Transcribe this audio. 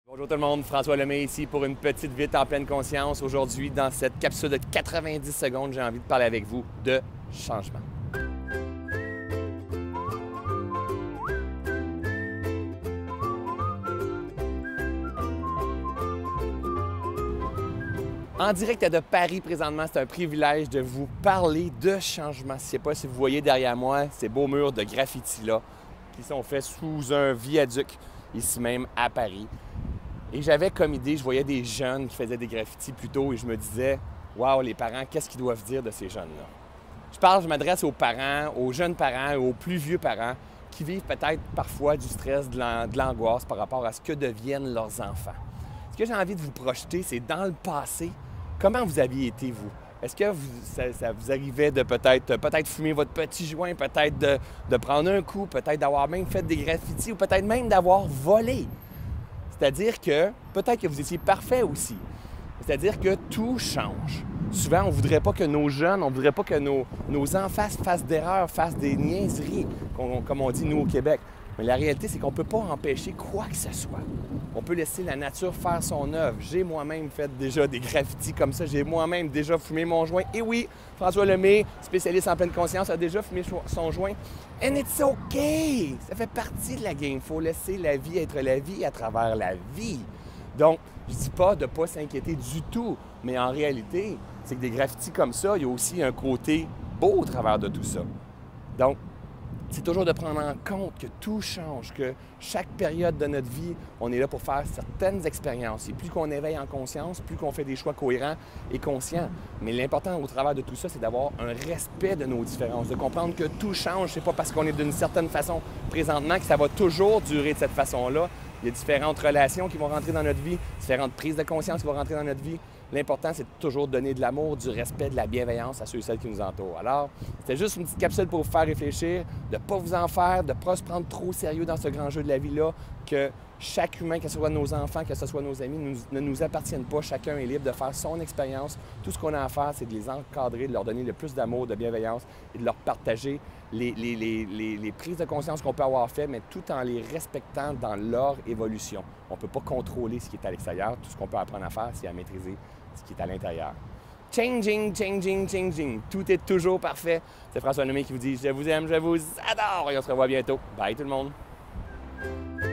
Bonjour tout le monde, François Lemay ici pour une petite vite en pleine conscience. Aujourd'hui, dans cette capsule de 90 secondes, j'ai envie de parler avec vous de changement. En direct de Paris présentement, c'est un privilège de vous parler de changement. Je ne sais pas si vous voyez derrière moi ces beaux murs de graffiti-là qui sont faits sous un viaduc, ici même à Paris. Et j'avais comme idée, je voyais des jeunes qui faisaient des graffitis plus tôt et je me disais, waouh, les parents, qu'est-ce qu'ils doivent dire de ces jeunes-là? Je m'adresse aux parents, aux jeunes parents, aux plus vieux parents qui vivent peut-être parfois du stress, de l'angoisse par rapport à ce que deviennent leurs enfants. Ce que j'ai envie de vous projeter, c'est dans le passé, comment vous aviez été, vous? Est-ce que ça vous arrivait de peut-être fumer votre petit joint, peut-être de prendre un coup, peut-être d'avoir même fait des graffitis ou peut-être même d'avoir volé? C'est-à-dire que peut-être que vous étiez parfait aussi. C'est-à-dire que tout change. Souvent, on ne voudrait pas que nos jeunes, on ne voudrait pas que nos enfants fassent d'erreurs, fassent des niaiseries, comme on dit nous au Québec. Mais la réalité, c'est qu'on ne peut pas empêcher quoi que ce soit. On peut laisser la nature faire son œuvre. J'ai moi-même fait déjà des graffitis comme ça. J'ai moi-même déjà fumé mon joint. Et oui, François Lemay, spécialiste en pleine conscience, a déjà fumé son joint. And it's OK! Ça fait partie de la game. Il faut laisser la vie être la vie à travers la vie. Donc, je ne dis pas de ne pas s'inquiéter du tout. Mais en réalité, c'est que des graffitis comme ça, il y a aussi un côté beau au travers de tout ça. Donc, c'est toujours de prendre en compte que tout change, que chaque période de notre vie, on est là pour faire certaines expériences. Et plus qu'on éveille en conscience, plus qu'on fait des choix cohérents et conscients. Mais l'important au travers de tout ça, c'est d'avoir un respect de nos différences, de comprendre que tout change. C'est pas parce qu'on est d'une certaine façon présentement que ça va toujours durer de cette façon-là. Il y a différentes relations qui vont rentrer dans notre vie, différentes prises de conscience qui vont rentrer dans notre vie. L'important, c'est de toujours donner de l'amour, du respect, de la bienveillance à ceux et celles qui nous entourent. Alors, c'était juste une petite capsule pour vous faire réfléchir, de ne pas vous en faire, de ne pas se prendre trop au sérieux dans ce grand jeu de la vie-là, que chaque humain, que ce soit nos enfants, que ce soit nos amis, ne nous appartiennent pas. Chacun est libre de faire son expérience. Tout ce qu'on a à faire, c'est de les encadrer, de leur donner le plus d'amour, de bienveillance et de leur partager les prises de conscience qu'on peut avoir faites, mais tout en les respectant dans leur évolution. On ne peut pas contrôler ce qui est à l'extérieur. Tout ce qu'on peut apprendre à faire, c'est à maîtriser ce qui est à l'intérieur. Changing, changing, changing. Tout est toujours parfait. C'est François Lemay qui vous dit « Je vous aime, je vous adore » et on se revoit bientôt. Bye tout le monde!